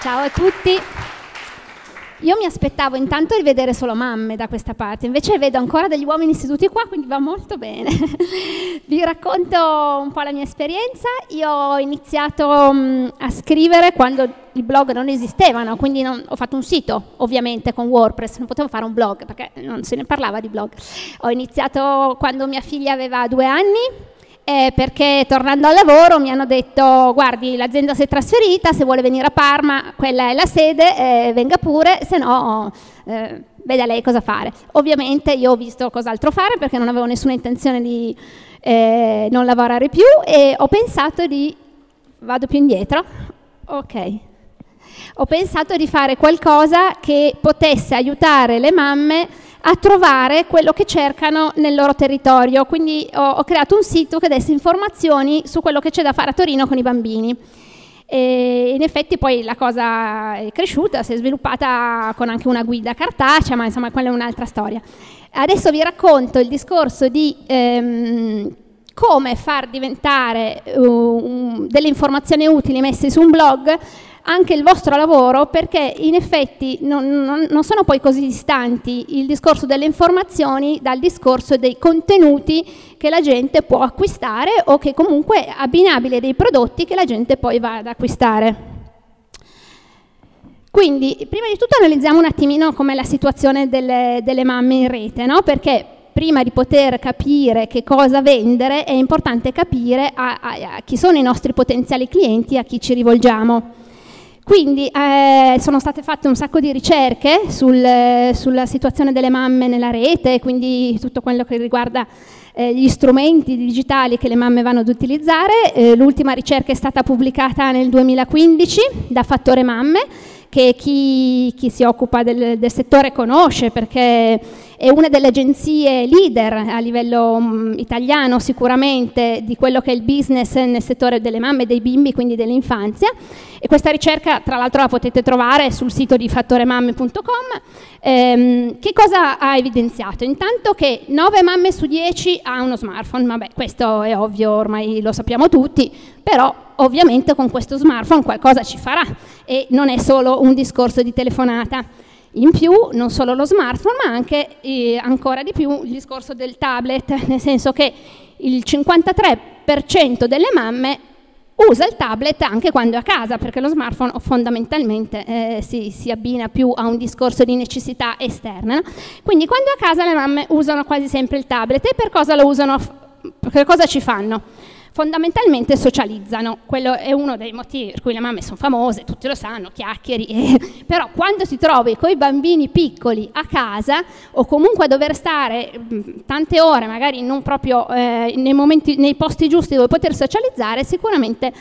Ciao a tutti. Io mi aspettavo intanto di vedere solo mamme da questa parte, invece vedo ancora degli uomini seduti qua, quindi va molto bene. Vi racconto un po' la mia esperienza. Io ho iniziato a scrivere quando i blog non esistevano, quindi ho fatto un sito, ovviamente, con WordPress, non potevo fare un blog perché non se ne parlava di blog. Ho iniziato quando mia figlia aveva 2 anni, perché tornando al lavoro mi hanno detto: guardi, l'azienda si è trasferita, se vuole venire a Parma quella è la sede, venga pure, se no veda lei cosa fare. Ovviamente io ho visto cos'altro fare perché non avevo nessuna intenzione di non lavorare più, e ho pensato di... vado più indietro? Ok. Ho pensato di fare qualcosa che potesse aiutare le mamme a trovare quello che cercano nel loro territorio, quindi ho creato un sito che desse informazioni su quello che c'è da fare a Torino con i bambini. E in effetti poi la cosa è cresciuta, si è sviluppata con anche una guida cartacea, ma insomma quella è un'altra storia. Adesso vi racconto il discorso di come far diventare delle informazioni utili messe su un blog anche il vostro lavoro, perché in effetti non sono poi così distanti il discorso delle informazioni dal discorso dei contenuti che la gente può acquistare, o che comunque abbinabili dei prodotti che la gente poi va ad acquistare. Quindi prima di tutto analizziamo un attimino com'è la situazione delle mamme in rete, no? Perché prima di poter capire che cosa vendere è importante capire a chi sono i nostri potenziali clienti, a chi ci rivolgiamo. Quindi sono state fatte un sacco di ricerche sulla situazione delle mamme nella rete, quindi tutto quello che riguarda gli strumenti digitali che le mamme vanno ad utilizzare. L'ultima ricerca è stata pubblicata nel 2015 da Fattore Mamme, che chi si occupa del settore conosce, perché è una delle agenzie leader a livello italiano sicuramente di quello che è il business nel settore delle mamme e dei bimbi, quindi dell'infanzia. E questa ricerca tra l'altro la potete trovare sul sito di fattoremamme.com. Che cosa ha evidenziato? Intanto che 9 mamme su 10 ha uno smartphone. Vabbè, questo è ovvio, ormai lo sappiamo tutti, però ovviamente con questo smartphone qualcosa ci farà, e non è solo un discorso di telefonata. In più, non solo lo smartphone, ma anche ancora di più il discorso del tablet, nel senso che il 53% delle mamme usa il tablet anche quando è a casa, perché lo smartphone fondamentalmente si abbina più a un discorso di necessità esterna, no? Quindi quando è a casa le mamme usano quasi sempre il tablet. E per cosa lo usano? Per cosa ci fanno? Fondamentalmente socializzano. Quello è uno dei motivi per cui le mamme sono famose, tutti lo sanno, chiacchieri, però quando ti trovi con i bambini piccoli a casa, o comunque a dover stare tante ore magari non proprio nei posti giusti dove poter socializzare, sicuramente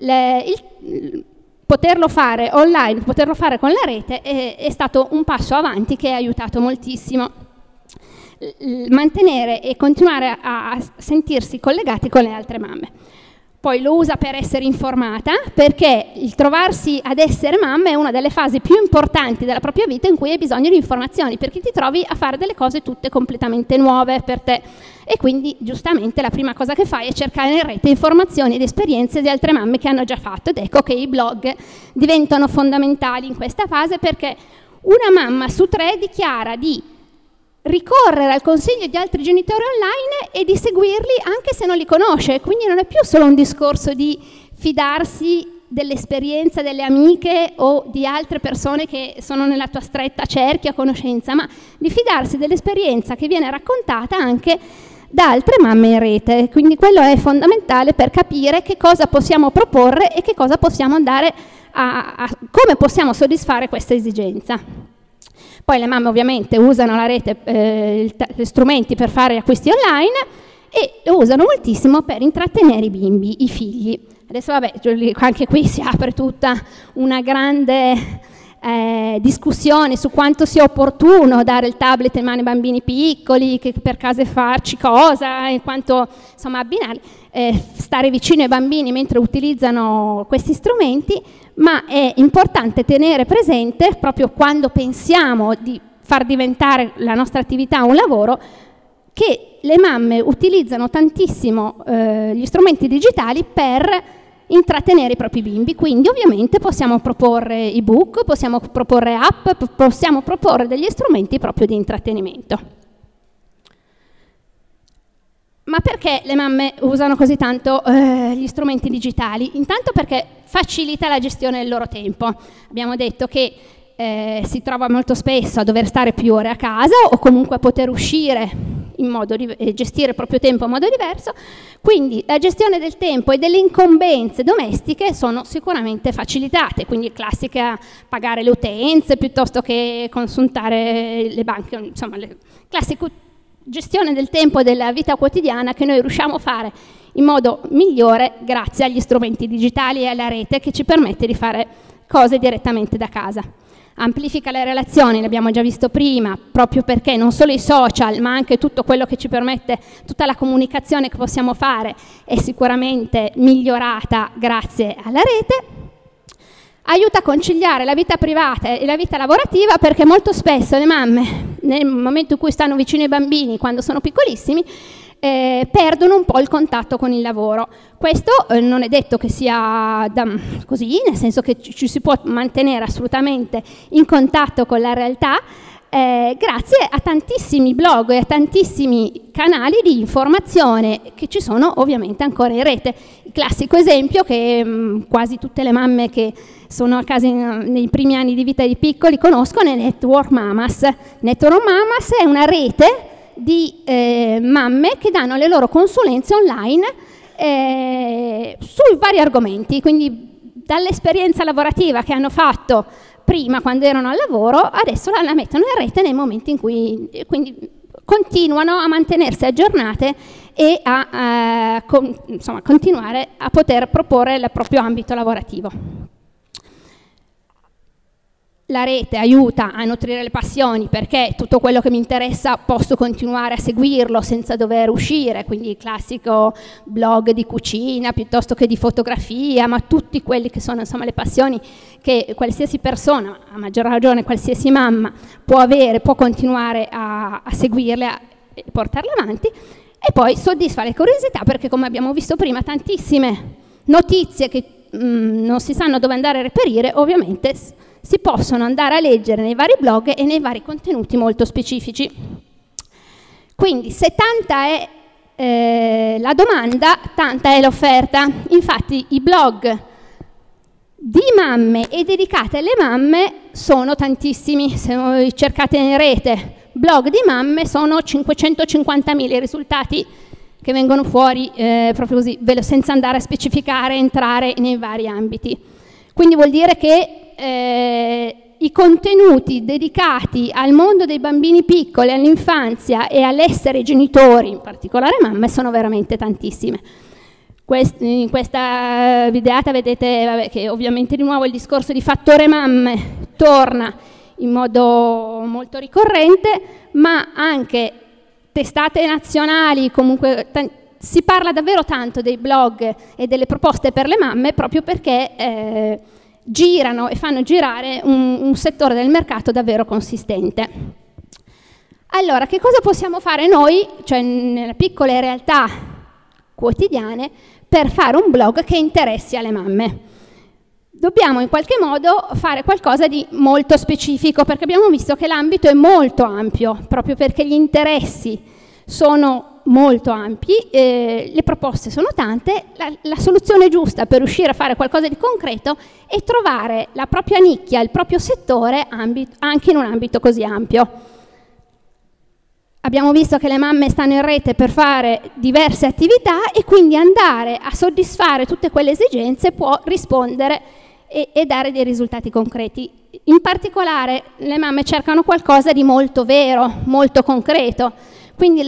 poterlo fare online, poterlo fare con la rete è stato un passo avanti che ha aiutato moltissimo mantenere e continuare a sentirsi collegati con le altre mamme. Poi lo usa per essere informata, perché il trovarsi ad essere mamma è una delle fasi più importanti della propria vita in cui hai bisogno di informazioni, perché ti trovi a fare delle cose tutte completamente nuove per te, e quindi giustamente la prima cosa che fai è cercare in rete informazioni ed esperienze di altre mamme che hanno già fatto, ed ecco che i blog diventano fondamentali in questa fase, perché una mamma su 3 dichiara di ricorrere al consiglio di altri genitori online e di seguirli anche se non li conosce. Quindi non è più solo un discorso di fidarsi dell'esperienza delle amiche o di altre persone che sono nella tua stretta cerchia conoscenza, ma di fidarsi dell'esperienza che viene raccontata anche da altre mamme in rete. Quindi quello è fondamentale per capire che cosa possiamo proporre e che cosa possiamo andare come possiamo soddisfare questa esigenza. Poi le mamme ovviamente usano la rete, gli strumenti per fare acquisti online, e lo usano moltissimo per intrattenere i bimbi, i figli. Adesso vabbè, anche qui si apre tutta una grande discussione su quanto sia opportuno dare il tablet in mano ai bambini piccoli, che per caso farci cosa, e quanto insomma abbinare, stare vicino ai bambini mentre utilizzano questi strumenti. Ma è importante tenere presente, proprio quando pensiamo di far diventare la nostra attività un lavoro, che le mamme utilizzano tantissimo gli strumenti digitali per intrattenere i propri bimbi. Quindi ovviamente possiamo proporre ebook, possiamo proporre app, possiamo proporre degli strumenti proprio di intrattenimento. Ma perché le mamme usano così tanto gli strumenti digitali? Intanto perché facilita la gestione del loro tempo. Abbiamo detto che si trova molto spesso a dover stare più ore a casa o comunque a poter uscire e gestire il proprio tempo in modo diverso, quindi la gestione del tempo e delle incombenze domestiche sono sicuramente facilitate, quindi classica pagare le utenze piuttosto che consultare le banche, insomma classica gestione del tempo e della vita quotidiana che noi riusciamo a fare in modo migliore grazie agli strumenti digitali e alla rete che ci permette di fare cose direttamente da casa. Amplifica le relazioni, l'abbiamo già visto prima, proprio perché non solo i social, ma anche tutto quello che ci permette, tutta la comunicazione che possiamo fare è sicuramente migliorata grazie alla rete. Aiuta a conciliare la vita privata e la vita lavorativa, perché molto spesso le mamme, nel momento in cui stanno vicino ai bambini, quando sono piccolissimi, perdono un po' il contatto con il lavoro. Questo non è detto che sia così, nel senso che ci si può mantenere assolutamente in contatto con la realtà grazie a tantissimi blog e a tantissimi canali di informazione che ci sono ovviamente ancora in rete. Il classico esempio che quasi tutte le mamme che sono a casa nei primi anni di vita di piccoli conoscono è Network Mamas. Network Mamas è una rete di mamme che danno le loro consulenze online sui vari argomenti, quindi dall'esperienza lavorativa che hanno fatto prima quando erano al lavoro, adesso la mettono in rete nei momenti in cui quindi continuano a mantenersi aggiornate e a insomma, continuare a poter proporre il proprio ambito lavorativo. La rete aiuta a nutrire le passioni, perché tutto quello che mi interessa posso continuare a seguirlo senza dover uscire, quindi il classico blog di cucina piuttosto che di fotografia, ma tutti quelli che sono insomma le passioni che qualsiasi persona, a maggior ragione qualsiasi mamma, può avere, può continuare a seguirle e portarle avanti, e poi soddisfa le curiosità, perché come abbiamo visto prima tantissime notizie che non si sanno dove andare a reperire, ovviamente si possono andare a leggere nei vari blog e nei vari contenuti molto specifici. Quindi se tanta è la domanda, tanta è l'offerta. Infatti i blog di mamme e dedicati alle mamme sono tantissimi. Se voi cercate in rete blog di mamme sono 550.000 i risultati che vengono fuori proprio così, senza andare a specificare, entrare nei vari ambiti. Quindi vuol dire che i contenuti dedicati al mondo dei bambini piccoli, all'infanzia e all'essere genitori, in particolare mamme, sono veramente tantissime. In questa videata vedete che ovviamente di nuovo il discorso di fattore mamme torna in modo molto ricorrente, ma anche testate nazionali, comunque si parla davvero tanto dei blog e delle proposte per le mamme proprio perché girano e fanno girare un settore del mercato davvero consistente. Allora, che cosa possiamo fare noi, cioè nelle piccole realtà quotidiane, per fare un blog che interessi alle mamme? Dobbiamo in qualche modo fare qualcosa di molto specifico, perché abbiamo visto che l'ambito è molto ampio, proprio perché gli interessi sono molto ampi, le proposte sono tante, la soluzione giusta per riuscire a fare qualcosa di concreto è trovare la propria nicchia, il proprio settore anche in un ambito così ampio. Abbiamo visto che le mamme stanno in rete per fare diverse attività e quindi andare a soddisfare tutte quelle esigenze può rispondere e dare dei risultati concreti. In particolare le mamme cercano qualcosa di molto vero, molto concreto. Quindi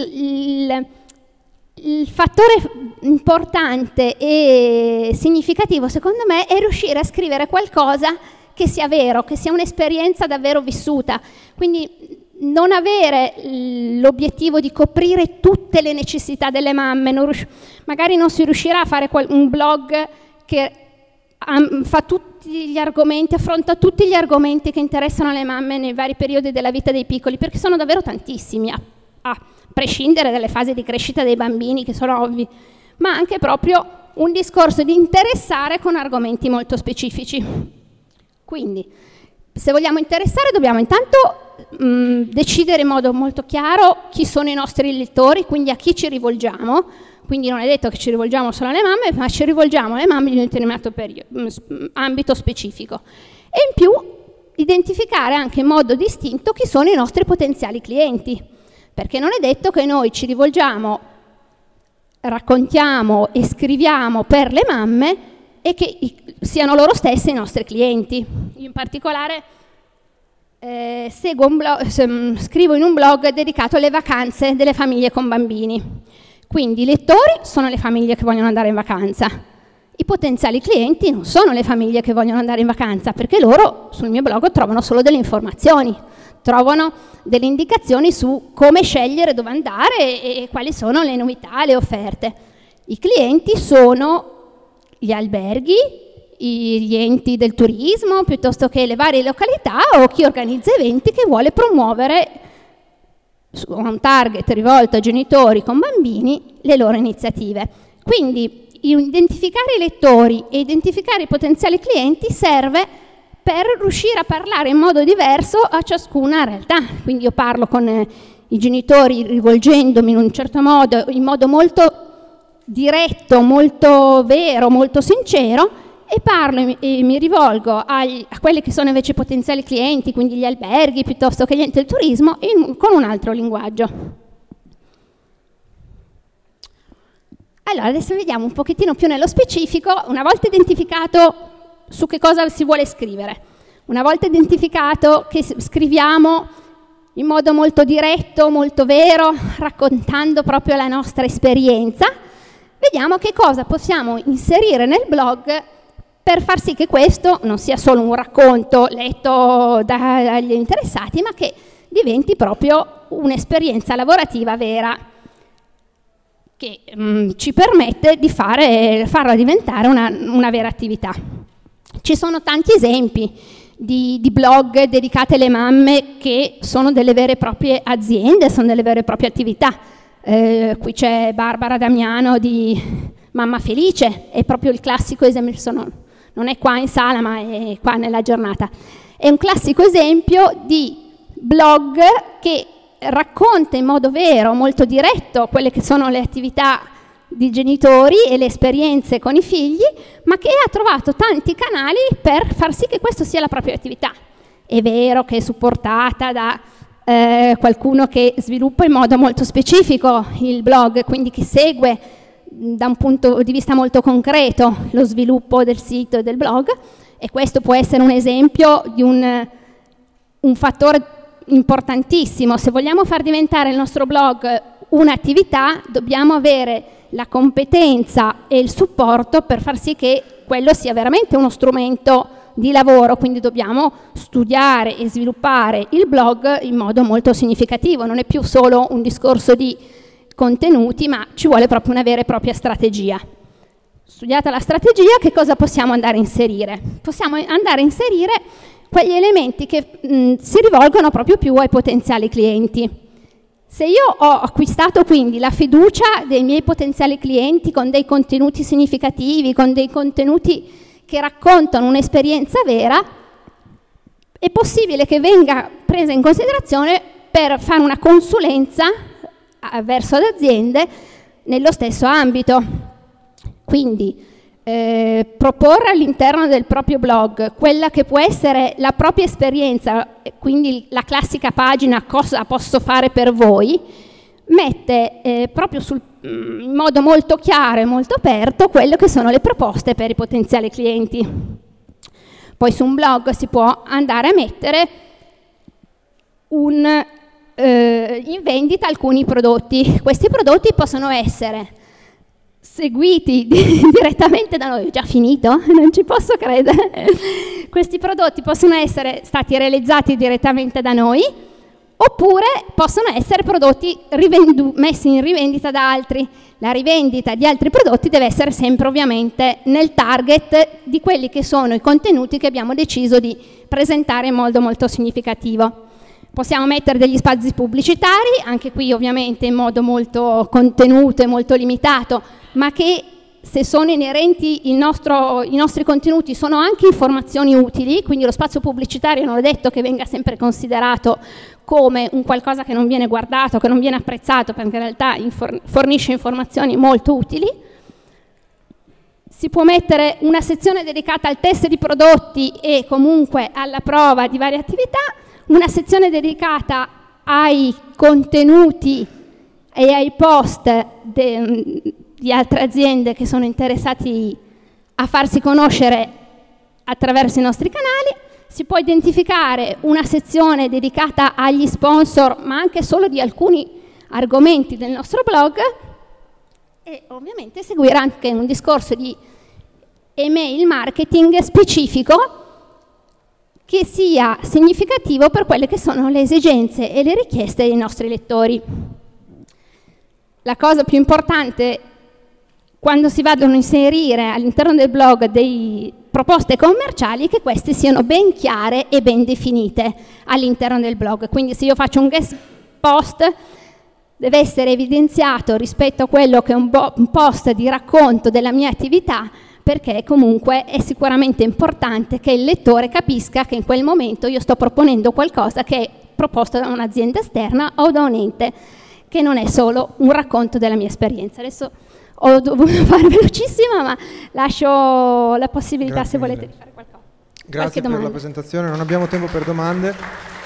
il fattore importante e significativo secondo me è riuscire a scrivere qualcosa che sia vero, che sia un'esperienza davvero vissuta. Quindi non avere l'obiettivo di coprire tutte le necessità delle mamme, magari non si riuscirà a fare un blog che fa tutti gli argomenti, affronta tutti gli argomenti che interessano le mamme nei vari periodi della vita dei piccoli, perché sono davvero tantissimi, a prescindere dalle fasi di crescita dei bambini che sono ovvi, ma anche proprio un discorso di interessare con argomenti molto specifici. Quindi, se vogliamo interessare, dobbiamo intanto decidere in modo molto chiaro chi sono i nostri lettori, quindi a chi ci rivolgiamo. Quindi non è detto che ci rivolgiamo solo alle mamme, ma ci rivolgiamo alle mamme in un determinato ambito specifico. E in più identificare anche in modo distinto chi sono i nostri potenziali clienti, perché non è detto che noi ci rivolgiamo, raccontiamo e scriviamo per le mamme e che siano loro stessi i nostri clienti. Io in particolare scrivo in un blog dedicato alle vacanze delle famiglie con bambini. Quindi i lettori sono le famiglie che vogliono andare in vacanza. I potenziali clienti non sono le famiglie che vogliono andare in vacanza, perché loro sul mio blog trovano solo delle informazioni, trovano delle indicazioni su come scegliere dove andare e quali sono le novità, le offerte. I clienti sono gli alberghi, gli enti del turismo, piuttosto che le varie località o chi organizza eventi che vuole promuovere su un target rivolto a genitori con bambini le loro iniziative. Quindi identificare i lettori e identificare i potenziali clienti serve per riuscire a parlare in modo diverso a ciascuna realtà. Quindi io parlo con i genitori rivolgendomi in un certo modo, in modo molto diretto, molto vero, molto sincero, e parlo e mi rivolgo a quelli che sono invece i potenziali clienti, quindi gli alberghi piuttosto che gli enti del turismo, con un altro linguaggio. Allora, adesso vediamo un pochettino più nello specifico, una volta identificato su che cosa si vuole scrivere, una volta identificato che scriviamo in modo molto diretto, molto vero, raccontando proprio la nostra esperienza, vediamo che cosa possiamo inserire nel blog per far sì che questo non sia solo un racconto letto dagli interessati, ma che diventi proprio un'esperienza lavorativa vera, che ci permette di farla diventare una vera attività. Ci sono tanti esempi di blog dedicati alle mamme che sono delle vere e proprie aziende, sono delle vere e proprie attività. Qui c'è Barbara Damiano di Mamma Felice, è proprio il classico esempio, non è qua in sala ma è qua nella giornata. È un classico esempio di blog che racconta in modo vero, molto diretto, quelle che sono le attività di genitori e le esperienze con i figli, ma che ha trovato tanti canali per far sì che questo sia la propria attività. È vero che è supportata da qualcuno che sviluppa in modo molto specifico il blog, quindi che segue da un punto di vista molto concreto lo sviluppo del sito e del blog, e questo può essere un esempio di un fattore importantissimo. Se vogliamo far diventare il nostro blog un'attività, dobbiamo avere la competenza e il supporto per far sì che quello sia veramente uno strumento di lavoro, quindi dobbiamo studiare e sviluppare il blog in modo molto significativo, non è più solo un discorso di contenuti, ma ci vuole proprio una vera e propria strategia. Studiata la strategia, che cosa possiamo andare a inserire? Possiamo andare a inserire quegli elementi che si rivolgono proprio più ai potenziali clienti. Se io ho acquistato quindi la fiducia dei miei potenziali clienti con dei contenuti significativi, con dei contenuti che raccontano un'esperienza vera, è possibile che venga presa in considerazione per fare una consulenza verso le aziende nello stesso ambito. Quindi proporre all'interno del proprio blog quella che può essere la propria esperienza, quindi la classica pagina "cosa posso fare per voi", mette proprio in modo molto chiaro e molto aperto quelle che sono le proposte per i potenziali clienti. Poi su un blog si può andare a mettere in vendita alcuni prodotti. Questi prodotti possono essere seguiti direttamente da noi. Ho già finito? Non ci posso credere. Questi prodotti possono essere stati realizzati direttamente da noi, oppure possono essere prodotti messi in rivendita da altri. La rivendita di altri prodotti deve essere sempre ovviamente nel target di quelli che sono i contenuti che abbiamo deciso di presentare in modo molto significativo. Possiamo mettere degli spazi pubblicitari, anche qui ovviamente in modo molto contenuto e molto limitato, ma che se sono inerenti i nostri contenuti, sono anche informazioni utili, quindi lo spazio pubblicitario non è detto che venga sempre considerato come un qualcosa che non viene guardato, che non viene apprezzato, perché in realtà fornisce informazioni molto utili. Si può mettere una sezione dedicata al test di prodotti e comunque alla prova di varie attività, una sezione dedicata ai contenuti e ai post di altre aziende che sono interessati a farsi conoscere attraverso i nostri canali. Si può identificare una sezione dedicata agli sponsor, ma anche solo di alcuni argomenti del nostro blog, e ovviamente seguire anche un discorso di email marketing specifico che sia significativo per quelle che sono le esigenze e le richieste dei nostri lettori. La cosa più importante quando si vadano a inserire all'interno del blog delle proposte commerciali è che queste siano ben chiare e ben definite all'interno del blog. Quindi se io faccio un guest post deve essere evidenziato rispetto a quello che è un post di racconto della mia attività, perché comunque è sicuramente importante che il lettore capisca che in quel momento io sto proponendo qualcosa che è proposto da un'azienda esterna o da un ente, che non è solo un racconto della mia esperienza. Adesso ho dovuto fare velocissima, ma lascio la possibilità, se volete, di fare qualcosa. Grazie per la presentazione, non abbiamo tempo per domande.